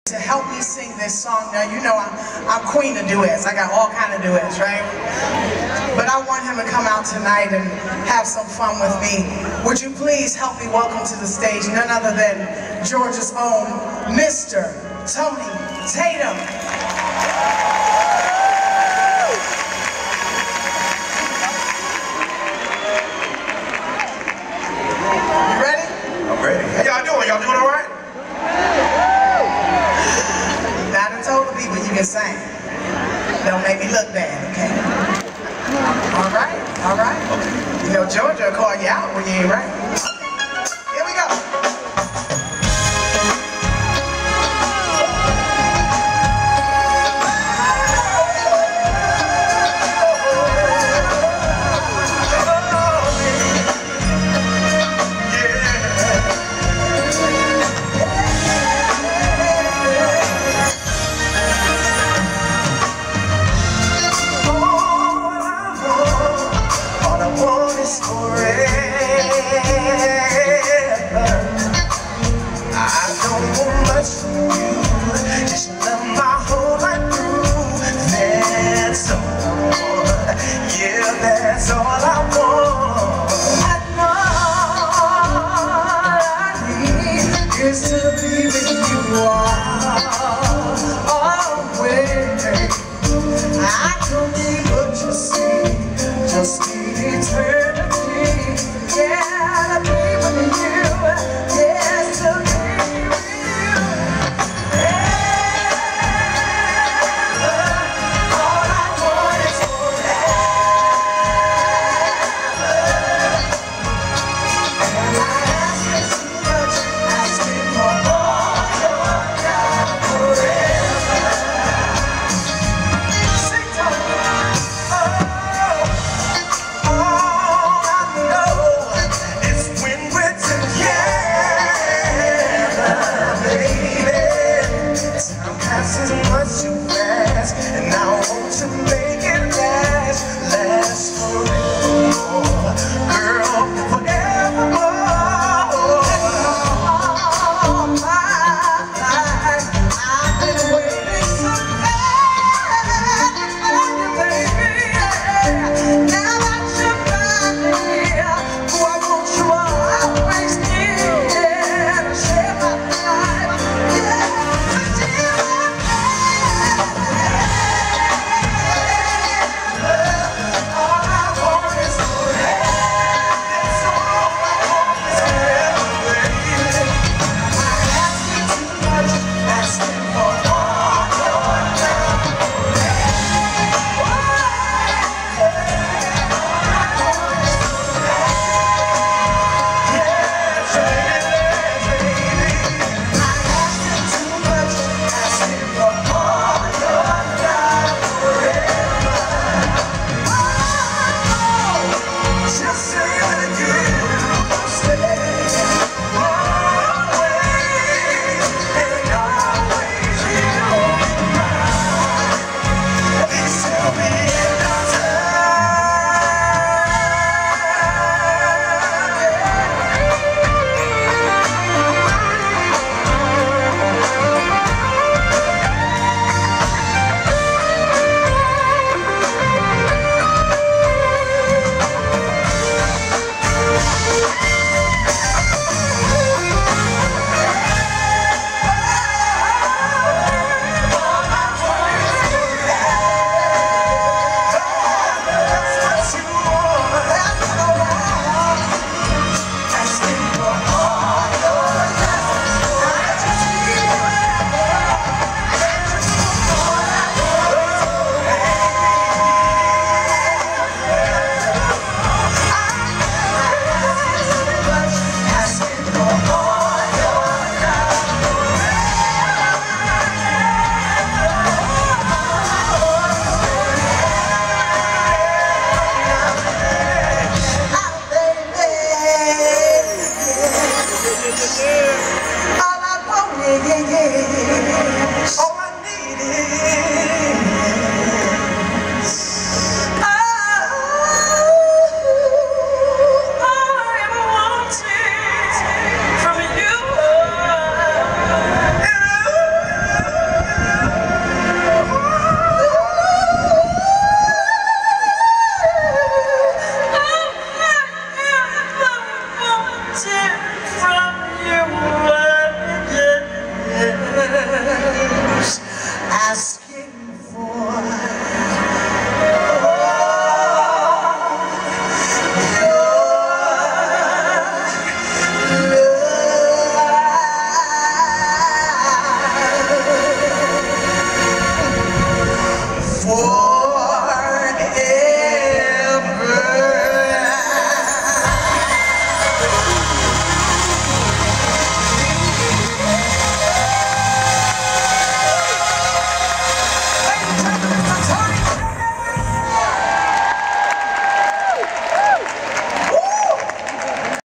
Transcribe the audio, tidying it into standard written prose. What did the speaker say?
to help me sing this song. Now, you know I'm queen of duets. I got all kind of duets, right? But I want him to come out tonight and have some fun with me. Would you please help me welcome to the stage none other than Georgia's own Mr. Tony Tatum. You ready? I'm ready. How y'all doing? Y'all doing all right? Told the people you can sing. Don't make me look bad, okay? All right, all right. Okay. You know, Georgia will call you out when you ain't right. Here we go. That's all I want.